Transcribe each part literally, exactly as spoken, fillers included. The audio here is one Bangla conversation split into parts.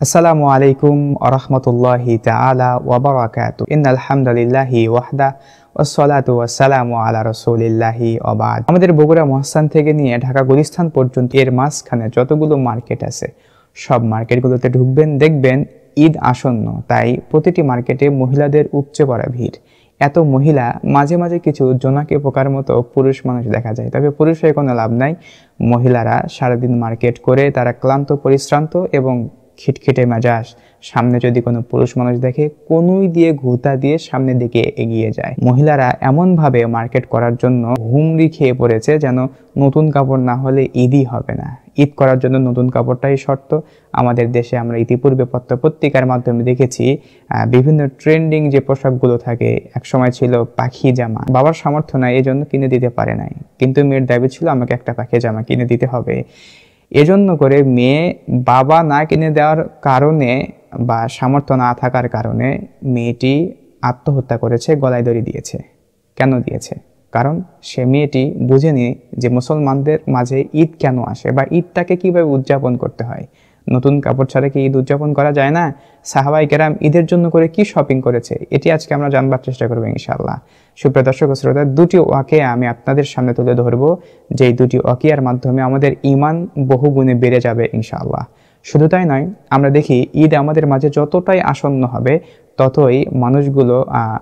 আসসালামু আলাইকুম ওয়া রাহমাতুল্লাহি তাআলা ওয়া বারাকাতুহু। ইন্নাল হামদুলিল্লাহি ওয়াহদা ওয়াসসালাতু ওয়াসসালামু আলা রাসূলিল্লাহি ওয়া বা'দ। আমাদের বগুড়া মহাস্থান থেকে নিয়ে ঢাকা গুলিস্তান পর্যন্ত এর মাঝখানে যতগুলো মার্কেট আছে সব মার্কেটগুলোতে ঢুকবেন, দেখবেন ঈদ আসন্ন, তাই প্রতিটি মার্কেটে মহিলাদের উপচে পড়া ভিড়। এত মহিলা, মাঝে মাঝে কিছু জোনাকি পোকার মতো পুরুষ মানুষ দেখা যায়, তবে পুরুষ হয়ে কোনো লাভ নাই। মহিলারা সারাদিন মার্কেট করে তারা ক্লান্ত পরিশ্রান্ত এবং খিটখিটে মেজাজ, সামনে যদি কোনো পুরুষ মানুষ দেখে কোনুই দিয়ে ঘুতা দিয়ে সামনের দিকে এগিয়ে যায়। মহিলারা এমনভাবে মার্কেট করার জন্য হুমড়ি খেয়ে পড়েছে যেন নতুন কাপড় না হলে ঈদই হবে না। ঈদ করার জন্য নতুন কাপড়টাই শর্ত। আমাদের দেশে আমরা ইতিপূর্বে পত্র পত্রিকার মাধ্যমে দেখেছি বিভিন্ন ট্রেন্ডিং যে পোশাকগুলো থাকে, একসময় ছিল পাখি জামা। বাবার সামর্থ্য নাই, এই জন্য কিনে দিতে পারে নাই, কিন্তু মেয়ের দাবি ছিল আমাকে একটা পাখি জামা কিনে দিতে হবে। এজন্য করে মেয়ে বাবা না কিনে দেওয়ার কারণে বা সামর্থ্য না থাকার কারণে মেয়েটি আত্মহত্যা করেছে, গলায় দড়ি দিয়েছে। কেন দিয়েছে? কারণ সে মেয়েটি বুঝেনি যে মুসলমানদের মাঝে ঈদ কেন আসে বা ঈদটাকে কিভাবে উদযাপন করতে হয়। নতুন কাপড় ছাড়া কি ঈদ উদযাপন করা যায় না? সাহাবায়ে কেরাম ঈদের জন্য করে কি শপিং করেছে, এটি আজকে আমরা জানবার চেষ্টা করবো ইনশাআল্লাহ। সুপ্রিয় দর্শক ও শ্রোতা, দুটি ওয়াকিয়া আমি আপনাদের সামনে তুলে ধরবো, যে দুটি ওয়াকিয়ার মাধ্যমে আমাদের ঈমান বহুগুণে বেড়ে যাবে ইনশাআল্লাহ। শুধু তাই নয়, আমরা দেখি ঈদ আমাদের মাঝে যতটাই আসন্ন হবে ততই মানুষগুলো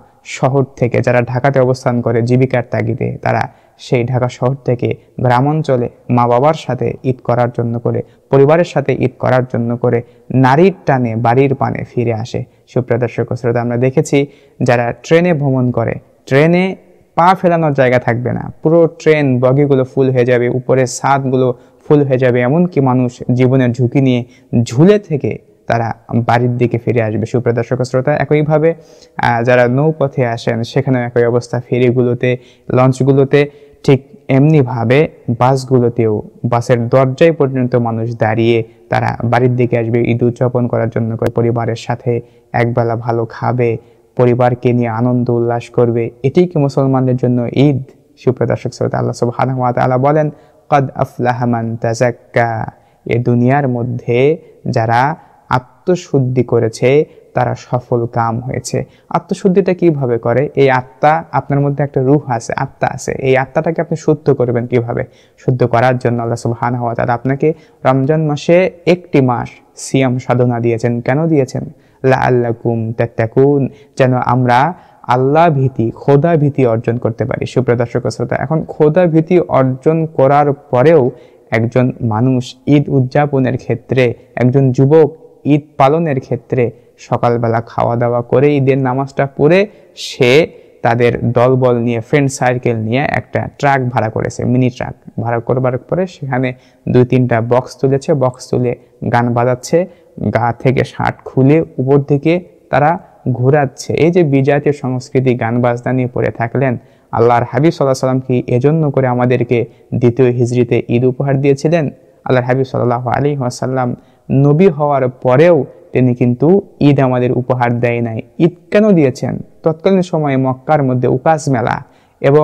শহর থেকে, যারা ঢাকাতে অবস্থান করে জীবিকার তাগিদে, তারা সেই ঢাকা শহর থেকে গ্রামাঞ্চলে মা বাবার সাথে ঈদ করার জন্য করে, পরিবারের সাথে ঈদ করার জন্য করে নারীর টানে বাড়ির পানে ফিরে আসে। সুপ্রিয় দর্শক ও শ্রোতা, আমরা দেখেছি যারা ট্রেনে ভ্রমণ করে, ট্রেনে পা ফেলানোর জায়গা থাকবে না, পুরো ট্রেন বগিগুলো ফুল হয়ে যাবে, উপরে ছাদগুলো ফুল হয়ে যাবে, এমনকি মানুষ জীবনের ঝুঁকি নিয়ে ঝুলে থেকে তারা বাড়ির দিকে ফিরে আসবে। সুপ্রিয় দর্শক শ্রোতা, একইভাবে যারা নৌপথে আসেন সেখানেও একই অবস্থা, ফেরিগুলোতে, লঞ্চগুলোতে, ঠিক এমনিভাবে বাসগুলোতেও বাসের দরজায় পর্যন্ত মানুষ দাঁড়িয়ে তারা বাড়ির দিকে আসবে ঈদ উদযাপন করার জন্য করে, পরিবারের সাথে একবেলা ভালো খাবে, পরিবারকে নিয়ে আনন্দ উল্লাস করবে। এটাই কি মুসলমানদের জন্য ঈদ? সুপ্রিয় দর্শক শ্রোতা, আল্লাহ সুবহানাহু ওয়া তাআলা বলেন, ক্বাদ আফলাহা মান তাযাক্কা। এ দুনিয়ার মধ্যে যারা আত্মশুদ্ধি করেছে তারা সফল কাম হয়েছে। আত্মশুদ্ধিটা কিভাবে করে? এই আত্মা, আপনার মধ্যে একটা রূহ আছে, আত্মা আছে, এই আত্মাটাকে আপনি শুদ্ধ করবেন কিভাবে? শুদ্ধ করার জন্য আল্লাহ সুবহানাহু ওয়া তাআলা আপনাকে রমজান মাসে একটি মাস সিয়াম সাধনা দিয়েছেন। কেন দিয়েছেন? লাআল্লাকুম তাত্তাকুন, যেন আমরা আল্লাহ ভীতি, খোদা ভীতি অর্জন করতে পারি। সুপ্রিয় দর্শক শ্রোতা, এখন খোদা ভীতি অর্জন করার পরেও একজন মানুষ ঈদ উদযাপনের ক্ষেত্রে, একজন যুবক ঈদ পালনের ক্ষেত্রে সকালবেলা খাওয়া দাওয়া করে ঈদের নামাজটা পড়ে সে তাদের দলবল নিয়ে, ফ্রেন্ড সার্কেল নিয়ে একটা ট্রাক ভাড়া করেছে, মিনি ট্রাক ভাড়া করবার পরে সেখানে দুই তিনটা বক্স তুলেছে, বক্স তুলে গান বাজাচ্ছে, গা থেকে শার্ট খুলে উপর দিকে তারা ঘোরাচ্ছে। এই যে বিজাতীয় সংস্কৃতি, গান বাজনা নিয়ে পড়ে থাকলেন। আল্লাহর হাবিব সাল্লাল্লাহু আলাইহি ওয়াসাল্লাম কি এজন্য করে আমাদেরকে দ্বিতীয় হিজরিতে ঈদ উপহার দিয়েছিলেন? আল্লাহর হাবিব সাল্লাল্লাহু আলাইহি ওয়াসাল্লাম নবী হওয়ার পরেও তিনি কিন্তু ঈদ আমাদের উপহার দেয় নাই। ঈদ কেন দিয়েছেন? তৎকালীন সময়ে মক্কার মধ্যে উকাস মেলা এবং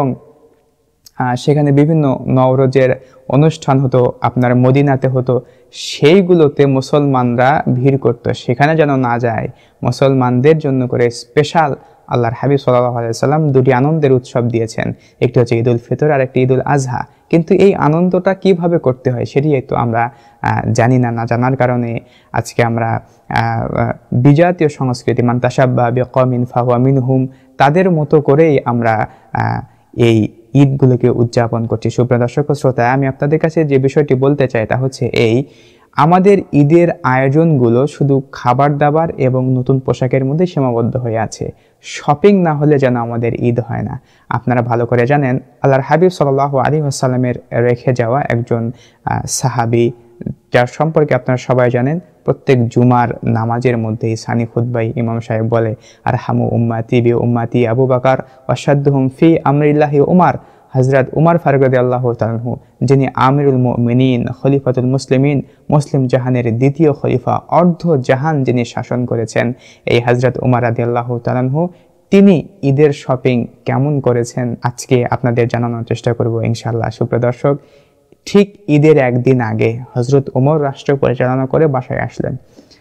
সেখানে বিভিন্ন নওরোজের অনুষ্ঠান হতো, আপনার মদিনাতে হতো, সেইগুলোতে মুসলমানরা ভিড় করত, সেখানে যেন না যায় মুসলমানদের জন্য করে স্পেশাল আল্লাহর হাবিব সাল্লাল্লাহু আলাইহি ওয়াসাল্লাম দুটি আনন্দের উৎসব দিয়েছেন, একটি হচ্ছে ঈদ উল ফিতর আর একটি ঈদ উল আজহা। কিন্তু এই আনন্দটা কিভাবে করতে হয় সেটি তো আমরা জানি না। না জানার কারণে আজকে আমরা বিজাতীয় সংস্কৃতি, মান তাশাব্বাহা বিকওমিন ফাহুয়া মিনহুম, তাদের মতো করেই আমরা এই ঈদগুলোকে উদযাপন করছি। সুপ্রিয় দর্শক শ্রোতা, আমি আপনাদের কাছে যে বিষয়টি বলতে চাই তা হচ্ছে এই, আমাদের ঈদের আয়োজনগুলো শুধু খাবার দাবার এবং নতুন পোশাকের মধ্যে সীমাবদ্ধ হয়ে আছে। শপিং না হলে যেন আমাদের ঈদ হয় না। আপনারা ভালো করে জানেন, আল্লাহর হাবিব সাল্লাল্লাহু আলাইহি ওয়াসাল্লামের রেখে যাওয়া একজন সাহাবী, যার সম্পর্কে আপনারা সবাই জানেন, প্রত্যেক জুমার নামাজের মধ্যেই সানি খুতবায় ইমাম সাহেব বলে, আরহামু উম্মাতি বি উম্মাতি আবু বকর ওয়াশাদ্দুহুম ফি আমরিল্লাহি উমর। হযরত উমর ফারুক রাদিয়াল্লাহু তাআলা আনহু, যিনি আমিরুল মুমিনিন, খলিফাতুল মুসলিমিন, মুসলিম জাহানের দ্বিতীয় খলিফা, অর্ধ জাহান যিনি শাসন করেছেন, এই হযরত উমর রাদিয়াল্লাহু তাআলা আনহু, তিনি ঈদের শপিং কেমন করেছেন আজকে আপনাদের জানানোর চেষ্টা করব ইনশাআল্লাহ। সুপ্রিয় দর্শক, ঠিক ঈদের একদিন আগে হযরত ওমর রাষ্ট্র পরিচালনা করে বাসায় আসলেন।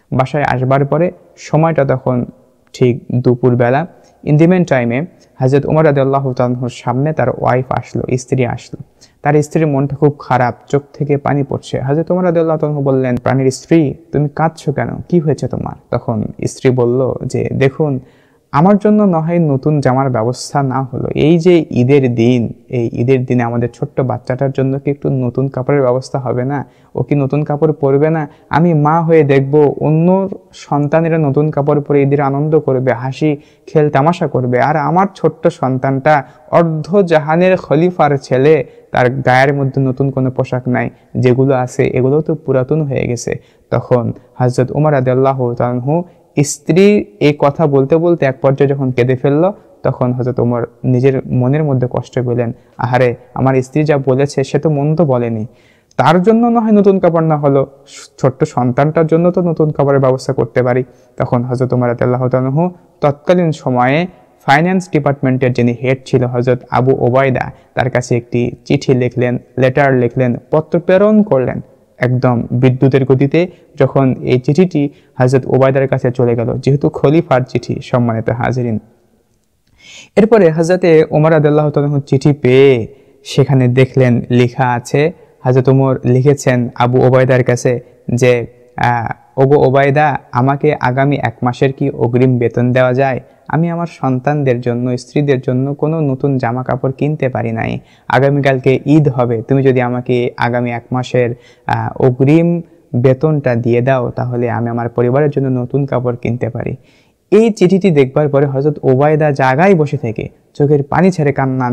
বাসায় আসবার পরে সময়টা তখন ঠিক দুপুরবেলা। ইন দি মেন টাইমে হযরত ওমর রাদিয়াল্লাহু তাআলার সামনে তার ওয়াইফ আসলো, স্ত্রী আসলো। তার স্ত্রীর মনটা খুব খারাপ, চোখ থেকে পানি পড়ছে। হযরত ওমর রাদিয়াল্লাহু তাআলা বললেন, প্রাণীর স্ত্রী, তুমি কাঁদছো কেন? কি হয়েছে তোমার? তখন স্ত্রী বলল যে, দেখুন, আমার জন্য নয় নতুন জামার ব্যবস্থা না হলো, এই যে ঈদের দিন, এই ঈদের দিনে আমাদের ছোট্ট বাচ্চাটার জন্য কি একটু নতুন কাপড়ের ব্যবস্থা হবে না? ও কি নতুন কাপড় পরবে না? আমি মা হয়ে দেখব অন্য সন্তানেরা নতুন কাপড় পরে ঈদের আনন্দ করবে, হাসি খেল তামাশা করবে, আর আমার ছোট্ট সন্তানটা অর্ধ জাহানের খলিফার ছেলে, তার গায়ের মধ্যে নতুন কোনো পোশাক নাই, যেগুলো আছে এগুলো তো পুরাতন হয়ে গেছে। তখন হযরত ওমর রাদিয়াল্লাহু তাআলা স্ত্রীর এই কথা বলতে বলতে এক পর্যায়ে যখন কেঁদে ফেললো, তখন হযরত ওমর নিজের মনের মধ্যে কষ্ট পেলেন। আহারে, আমার স্ত্রী যা বলেছে সে তো মন্দ বলেনি, তার জন্য না হয় নতুন কাপড় না হলো, ছোট্ট সন্তানটার জন্য তো নতুন কাপড়ের ব্যবস্থা করতে পারি। তখন হযরত ওমর রাদিয়াল্লাহু তাআলা তৎকালীন সময়ে ফাইন্যান্স ডিপার্টমেন্টের যিনি হেড ছিল হযরত আবু ওবায়দা, তার কাছে একটি চিঠি লিখলেন, লেটার লিখলেন, পত্র প্রেরণ করলেন একদম বিদ্যুতের গতিতে। যখন এই চিঠিটি হযরত ওবায়দার কাছে চলে গেল, যেহেতু খলিফার চিঠি, সম্মানিত হাজিরিন, এরপরে হযরতে ওমর রাদিয়াল্লাহু তাআলা চিঠি পেয়ে সেখানে দেখলেন লেখা আছে, হযরত ওমর লিখেছেন আবু ওবায়দার কাছে যে, ওগো ওবায়দা, আমাকে আগামী এক মাসের কি অগ্রিম বেতন দেওয়া যায়? আমি আমার সন্তানদের জন্য, স্ত্রীদের জন্য কোনো নতুন জামা কাপড় কিনতে পারি নাই। আগামীকালকে ঈদ হবে, তুমি যদি আমাকে আগামী এক মাসের অগ্রিম বেতনটা দিয়ে দাও, তাহলে আমি আমার পরিবারের জন্য নতুন কাপড় কিনতে পারি। এই চিঠিটি দেখবার পরে হযরত ওবায়দা জায়গায় বসে থেকে চোখের পানি ছেড়ে কান্না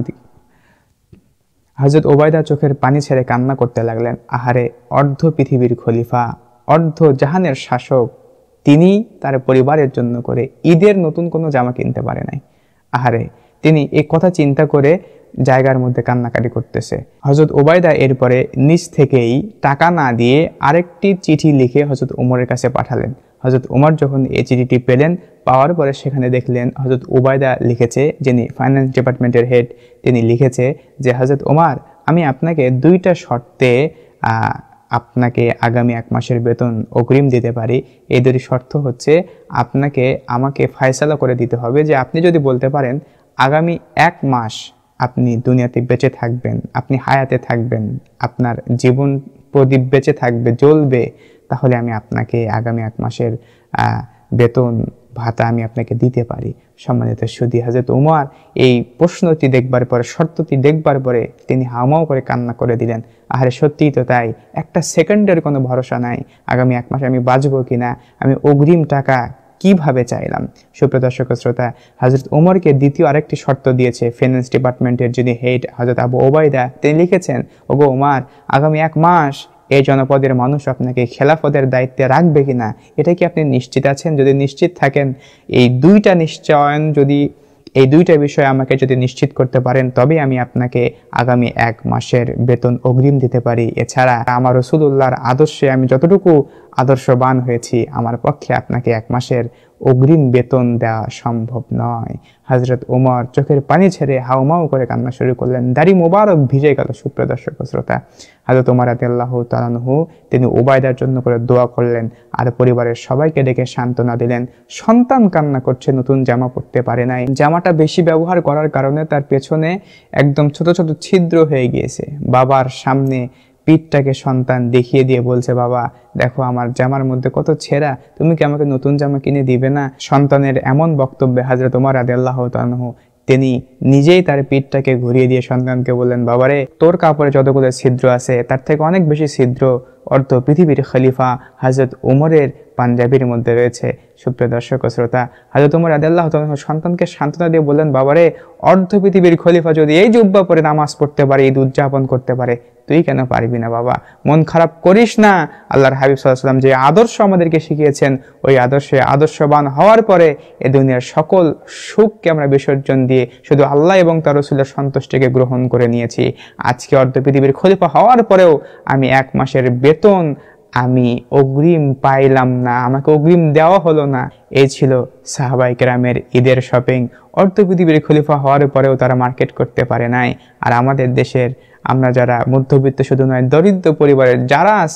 হযরত ওবায়দা চোখের পানি ছেড়ে কান্না করতে লাগলেন। আহারে, অর্ধ পৃথিবীর খলিফা, অর্ধ জাহানের শাসক, তিনি তার পরিবারের জন্য করে ঈদের নতুন কোনো জামা কিনতে পারে নাই। আহারে, তিনি এই কথা চিন্তা করে জায়গার মধ্যে কান্নাকাটি করতেছে। হযরত ওবায়দা এরপরে নিজ থেকেই টাকা না দিয়ে আরেকটি চিঠি লিখে হযরত ওমরের কাছে পাঠালেন। হযরত ওমর যখন এই চিঠিটি পেলেন, পাওয়ার পরে সেখানে দেখলেন হযরত ওবায়দা লিখেছে, যিনি ফাইন্যান্স ডিপার্টমেন্টের হেড, তিনি লিখেছে যে, হযরত ওমর, আমি আপনাকে দুইটা শর্তে আপনাকে আগামী এক মাসের বেতন অগ্রিম দিতে পারি। এই দুটি শর্ত হচ্ছে, আপনাকে আমাকে ফয়সালা করে দিতে হবে যে আপনি যদি বলতে পারেন আগামী এক মাস আপনি দুনিয়াতে বেঁচে থাকবেন, আপনি হায়াতে থাকবেন, আপনার জীবন প্রদীপ বেঁচে থাকবে, জ্বলবে, তাহলে আমি আপনাকে আগামী এক মাসের বেতন ভাতা আমি আপনাকে দিতে পারি। সম্মানিত সুধী, হযরত ওমর এই প্রশ্নটি দেখবার পরে, শর্তটি দেখবার পরে তিনি হাউমাউ করে কান্না করে দিলেন। আরে সত্যিই তো তাই, একটা সেকেন্ডের কোনো ভরসা নাই, আগামী এক মাসে আমি বাঁচবো কিনা, আমি অগ্রিম টাকা কিভাবে চাইলাম। সুপ্রিয় দর্শক শ্রোতা, হযরত ওমরকে দ্বিতীয় আরেকটি শর্ত দিয়েছে ফাইন্যান্স ডিপার্টমেন্টের যিনি হেড হযরত আবু ওবায়দা। তিনি লিখেছেন, ওগো ওমর, আগামী এক মাস এই জনপদের মানুষ আপনাকে খেলাফতের দায়িত্বে রাখবে কিনা, এটা কি আপনি নিশ্চিত আছেন? যদি নিশ্চিত থাকেন, এই দুইটা নিশ্চয়ন যদি এই দুইটা বিষয় আমাকে যদি নিশ্চিত করতে পারেন, তবে আমি আপনাকে আগামী এক মাসের বেতন অগ্রিম দিতে পারি। এছাড়া আমার রাসূলুল্লাহর আদর্শে আমি যতটুকু আদর্শবান হয়েছি, আমার পক্ষে আপনাকে এক মাসের অগ্রিম বেতন দেওয়া সম্ভব নয়। হযরত ওমর চোখের পানি ছেড়ে হাউমাউ করে কান্না শুরু করলেন, দাড়ি মোবারক ভিজে গেল। সুপ্রিয় দর্শক শ্রোতা, হযরত ওমর রাদিয়াল্লাহু তাআলা আনহু তিনি ওবায়দার জন্য করে দোয়া করলেন, আর পরিবারের সবাইকে ডেকে সান্ত্বনা দিলেন। সন্তান কান্না করছে, নতুন জামা পরতে পারে নাই, জামাটা বেশি ব্যবহার করার কারণে তার পেছনে একদম ছোট ছোট ছিদ্র হয়ে গিয়েছে। বাবার সামনে পিঠটাকে সন্তান দেখিয়ে দিয়ে বলছে, বাবা দেখো আমার জামার মধ্যে কত ছেঁড়া, তুমি কি আমাকে নতুন জামা কিনে দিবে না? সন্তানের এমন বক্তব্যে হযরত ওমর রাদিয়াল্লাহু তাআলা আনহু তিনি নিজেই তার পিঠটাকে ঘুরিয়ে দিয়ে সন্তানকে বললেন, বাবারে, তোর কাপড়ে যতগুলো ছিদ্র আছে তার থেকে অনেক বেশি ছিদ্র অর্ধ পৃথিবীর খলিফা হযরত ওমরের পাঞ্জাবির মধ্যে রয়েছে। সুপ্রিয় দর্শক ও শ্রোতা, হযরত ওমর রাদিয়াল্লাহু তাআলা সন্তানকে সান্ত্বনা দিয়ে বললেন, বাবারে, অর্ধ পৃথিবীর খলিফা যদি এই জুব্বা পরে নামাজ পড়তে পারে, ঈদ উদযাপন করতে পারে, তুই কেন পারবি না? বাবা, মন খারাপ করিস না। আল্লাহর হাবিব সাল্লাল্লাহু আলাইহি ওয়াসাল্লাম যে আদর্শ আমাদেরকে শিখিয়েছেন, ওই আদর্শে আদর্শবান হওয়ার পরে এ দুনিয়ার সকল সুখকে আমরা বিসর্জন দিয়ে শুধু আল্লাহ এবং তার রাসূলের সন্তুষ্টিকে গ্রহণ করে নিয়েছি। আজকে অর্ধ পৃথিবীর খলিফা হওয়ার পরেও আমি এক মাসের বেতন আমি অগ্রিম পাইলাম না, আমাকে অগ্রিম দেওয়া হলো না। এই ছিল সাহাবায়ে কেরামের ঈদের শপিং। অর্ধ পৃথিবীর খলিফা হওয়ার পরেও তারা মার্কেট করতে পারে নাই। আর আমাদের দেশের আমরা যারা মধ্যবিত্ত শুধু নয়, দরিদ্র পরিবারের যারা আছে,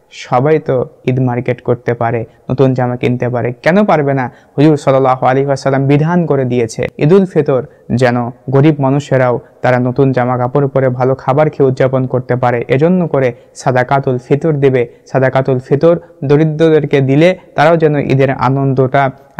সবাই তো ঈদ মার্কেট করতে পারে, নতুন জামা কিনতে পারে, কেন পারবে না? হুজুর সাল্লাল্লাহু আলাইহি ওয়াসাল্লাম বিধান করে দিয়েছে ঈদুল ফিতর যেন গরিব মানুষেরাও তারা নতুন জামা কাপড় পরে ভালো খাবার খেয়ে উদযাপন করতে পারে, এজন্য করে সাদাকাতুল ফিতর দেবে। সাদাকাতুল ফিতর দরিদ্রদেরকে দিলে তারাও যেন ঈদের আনন্দটা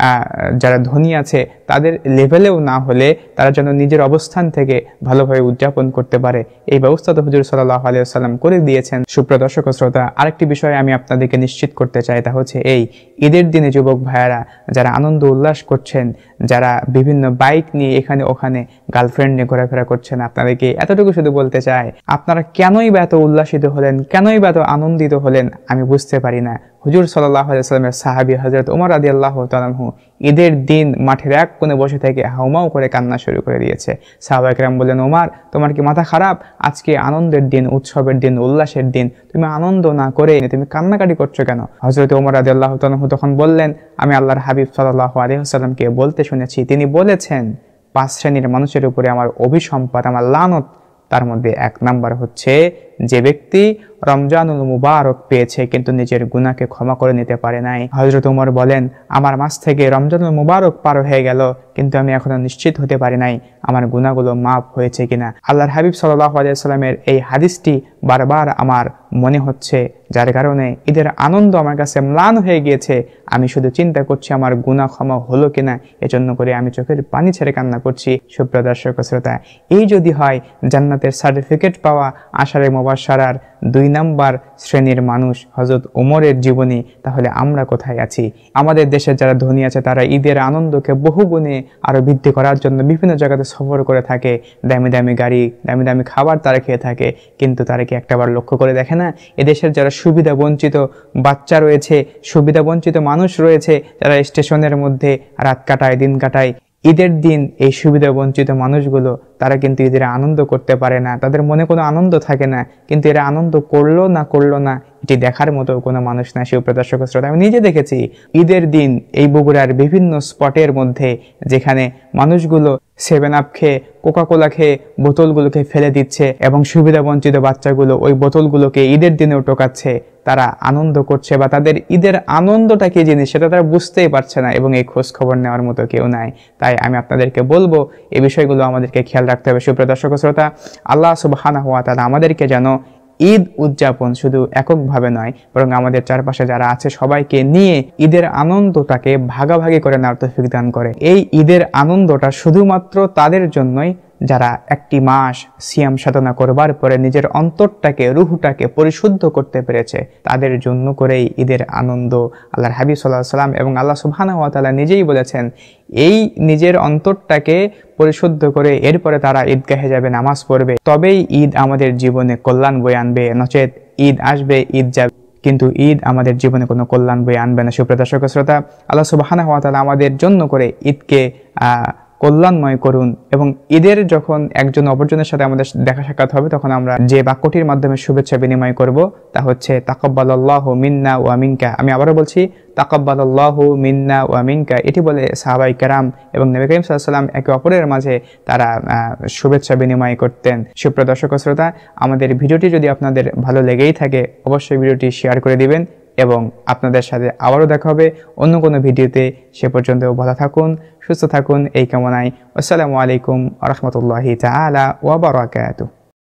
যারা ধনী আছে তাদের লেভেলেও না হলে তারা যেন নিজের অবস্থান থেকে ভালোভাবে উদযাপন করতে পারে, এই ব্যবস্থা তো হুজুর সাল্লাল্লাহু আলাইহি ওয়াসাল্লাম করে দিয়েছেন। সুপ্রিয় দর্শক ও শ্রোতা, আরেকটি বিষয় আমি আপনাদেরকে নিশ্চিত করতে চাই, তা হচ্ছে এই ঈদের দিনে যুবক ভাইয়েরা যারা আনন্দ উল্লাস করছেন, যারা বিভিন্ন বাইক নিয়ে এখানে ওখানে গার্লফ্রেন্ড নিয়ে ঘোরাফেরা করছেন, আপনাদেরকে এতটুকু শুধু বলতে চাই, আপনারা কেনই বা এত উল্লাসিত হলেন, কেনই বা এত আনন্দিত হলেন আমি বুঝতে পারি না। হুজুর সাল্লাল্লাহু আলাইহি ওয়াসাল্লামের সাহাবী হযরত ওমর রাদিয়াল্লাহু তাআলা আনহু ঈদের দিন মাঠের এক কোণে বসে থেকে হাউমাউ করে কান্না শুরু করে দিয়েছে। সাহাবায়ে কেরাম বললেন, ওমর তোমার কি মাথা খারাপ? আজকে আনন্দের দিন, উৎসবের দিন, উল্লাসের দিন, তুমি আনন্দ না করে তুমি কান্নাকাটি করছো কেন? হযরত ওমর রাদিয়াল্লাহু তাআলা আনহু তখন বললেন, আমি আল্লাহর হাবিব সাল্লাল্লাহু আলাইহি ওয়াসাল্লামকে বলতে শুনেছি, তিনি বলেছেন পাঁচ শ্রেণীর মানুষের উপরে আমার অভিসম্পাত, আমার লানত। তার মধ্যে এক নাম্বার হচ্ছে যে ব্যক্তি রমজানুল মুবারক পেয়েছে কিন্তু নিজের গুনাহকে ক্ষমা করে নিতে পারে নাই। হযরত ওমর বলেন, আমার মাস থেকে রমজানুল মুবারক পার হয়ে গেল কিন্তু আমি এখনো নিশ্চিত হতে পারি নাই আমার গুনাহগুলো মাফ হয়েছে কিনা। আল্লাহর হাবিব সাল্লাল্লাহু আলাইহি ওয়াসাল্লামের এই হাদিসটি বারবার আমার মনে হচ্ছে, যার কারণে ঈদের আনন্দ আমার কাছে ম্লান হয়ে গিয়েছে। আমি শুধু চিন্তা করছি আমার গুনাহ ক্ষমা হলো কিনা, এজন্য করে আমি চোখের পানি ছেড়ে কান্না করছি। সুপ্রিয় দর্শক ও শ্রোতা, এই যদি হয় জান্নাতের সার্টিফিকেট পাওয়া আশারে মুবাশশারার দুই নাম্বার শ্রেণীর মানুষ হযরত ওমরের জীবনী, তাহলে আমরা কোথায় আছি? আমাদের দেশের যারা ধনী আছে তারা ঈদের আনন্দকে বহু গুণে আরো বৃদ্ধি করার জন্য বিভিন্ন জায়গাতে সফর করে থাকে, দামি দামি গাড়ি, দামি দামি খাবার তারা খেয়ে থাকে, কিন্তু তারা কি একটাবার লক্ষ্য করে দেখে না এদেশের যারা সুবিধা বঞ্চিত বাচ্চা রয়েছে, সুবিধা বঞ্চিত মানুষ রয়েছে, যারা স্টেশনের মধ্যে রাত কাটায়, দিন কাটায়, ঈদের দিন এই সুবিধা বঞ্চিত মানুষগুলো তারা কিন্তু ঈদের আনন্দ করতে পারে না, তাদের মনে কোনো আনন্দ থাকে না, কিন্তু এরা আনন্দ করলো না করলো না এটি দেখার মতো কোনো মানুষ না। সুপ্রিয় দর্শক শ্রোতা, আমি নিজে দেখেছি ঈদের দিন এই বগুড়ার বিভিন্ন স্পটের মধ্যে যেখানে মানুষগুলো সেভেন আপ খেয়ে, কোকা কোলা খেয়ে বোতলগুলোকে ফেলে দিচ্ছে এবং সুবিধা বঞ্চিত বাচ্চাগুলো ওই বোতলগুলোকে ঈদের দিনেও টোকাচ্ছে, তারা আনন্দ করছে বা তাদের ঈদের আনন্দটা কি জিনিস সেটা তারা বুঝতেই পারছে না এবং এই খোঁজ খবর নেওয়ার মতো কেউ নাই। তাই আমি আপনাদেরকে বলবো এই বিষয়গুলো আমাদেরকে খেয়াল রাখতে হবে। সুপ্রিয় দর্শক শ্রোতা, আল্লাহ সুবহানাহু ওয়া তাআলা আমাদেরকে যেন ঈদ উদযাপন শুধু এককভাবে নয় বরং আমাদের চারপাশে যারা আছে সবাইকে নিয়ে ঈদের আনন্দটাকে ভাগাভাগি করে নেওয়ার তৌফিক দান করে। এই ঈদের আনন্দটা শুধুমাত্র তাদের জন্যই যারা একটি মাস সিয়াম সাধনা করবার পরে নিজের অন্তরটাকে, রুহটাকে পরিশুদ্ধ করতে পেরেছে, তাদের জন্য করেই ঈদের আনন্দ। আল্লাহর হাবিব সাল্লাল্লাহু আলাইহি ওয়াসাল্লাম এবং আল্লাহ সুবহানাহু ওয়া তাআলা নিজেই বলেছেন এই নিজের অন্তরটাকে পরিশুদ্ধ করে এরপরে তারা ঈদগাহে যাবে, নামাজ পড়বে, তবেই ঈদ আমাদের জীবনে কল্যাণ বয়ে আনবে। নচেত ঈদ আসবে, ঈদ যাবে, কিন্তু ঈদ আমাদের জীবনে কোনো কল্যাণ বয়ে আনবে না। সুপ্রিয় দর্শক শ্রোতা, আল্লাহ সুবহানাহু ওয়া তাআলা আমাদের জন্য করে ঈদকে আহ কল্যাণময় করুন এবং ঈদের যখন একজন অপরজনের সাথে আমাদের দেখা সাক্ষাৎ হবে তখন আমরা যে বাক্যটির মাধ্যমে শুভেচ্ছা বিনিময় করব তা হচ্ছে তাকাব্বালাল্লাহু মিন্না ওয়া মিনকা। আমি আবারও বলছি তাকাব্বালাল্লাহু মিন্না ওয়া মিনকা। এটি বলে সাহাবায়ে কেরাম এবং নবী করিম সাল্লাল্লাহু আলাইহি ওয়াসাল্লাম একে অপরের মাঝে তারা শুভেচ্ছা বিনিময় করতেন। সুপ্রিয় দর্শক শ্রোতা, আমাদের ভিডিওটি যদি আপনাদের ভালো লেগেই থাকে অবশ্যই ভিডিওটি শেয়ার করে দিবেন এবং আপনাদের সাথে আবারও দেখা হবে অন্য কোনো ভিডিওতে। সে পর্যন্ত ভালো থাকুন, সুস্থ থাকুন এই কামনায়। আসসালামু আলাইকুম ওয়া রাহমাতুল্লাহি তাআলা ওয়া বারাকাতুহু।